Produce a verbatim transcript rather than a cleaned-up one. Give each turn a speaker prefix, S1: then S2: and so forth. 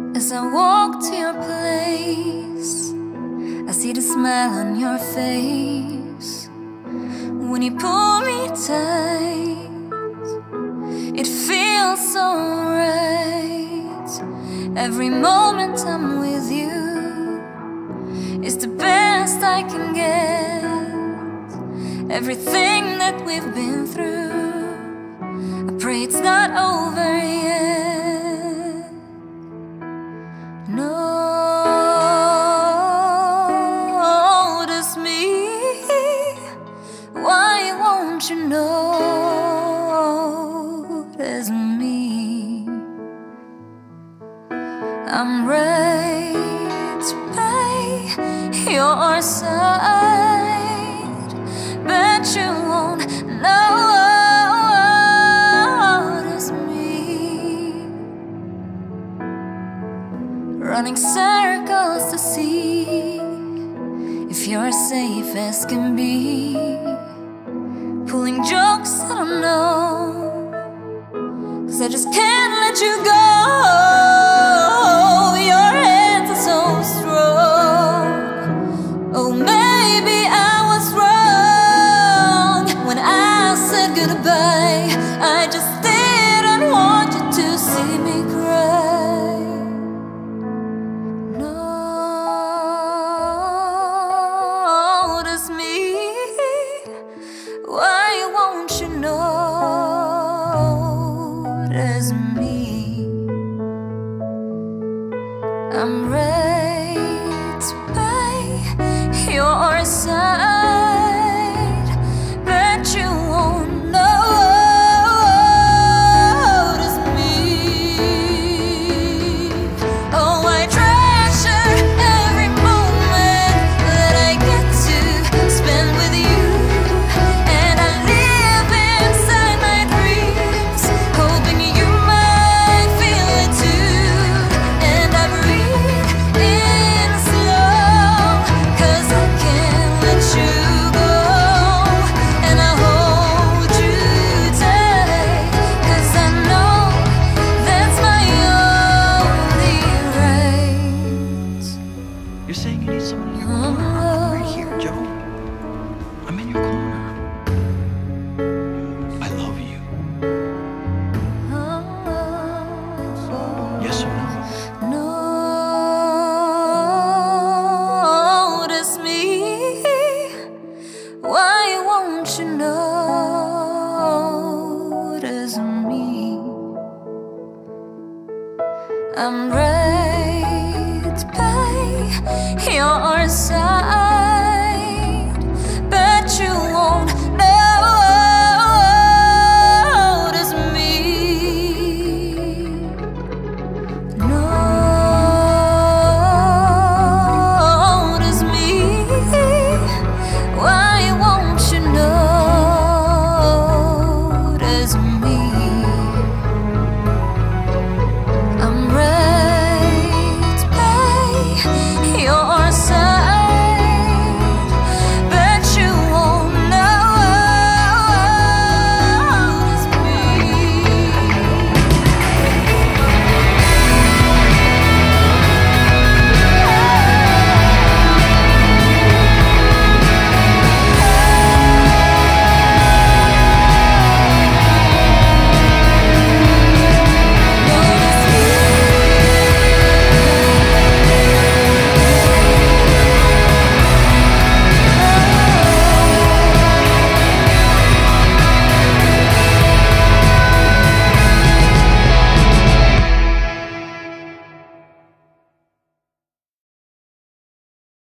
S1: As I walk to your place, I see the smile on your face. When you pull me tight, it feels so right. Every moment I'm with you is the best I can get. Everything that we've been through, I pray it's not over yet. Notice me. Why won't you notice me? I'm ready to pay your side, but you won't notice me. Running circles to see if you're safe as can be. Pulling jokes I don't know, 'cause I just can't let you go. Your hands are so strong. Oh, maybe I was wrong when I said goodbye. I just didn't want you to see me cry. Notice me. Why won't you notice me? I'm ready to pay your side, but you won't notice me. Oh, I treasure every moment that I get to spend with you. And I live inside my dreams, hoping you might feel it too. And I breathe in slow, 'cause I can't let you go. And I hold you tight, 'cause I know that's my only right.
S2: You're saying you need someone in your corner. I'm right here, Joe. I'm in your corner. I love you. Yes or no?
S1: Notice me. Why won't you notice me? I'm ready to pay your side.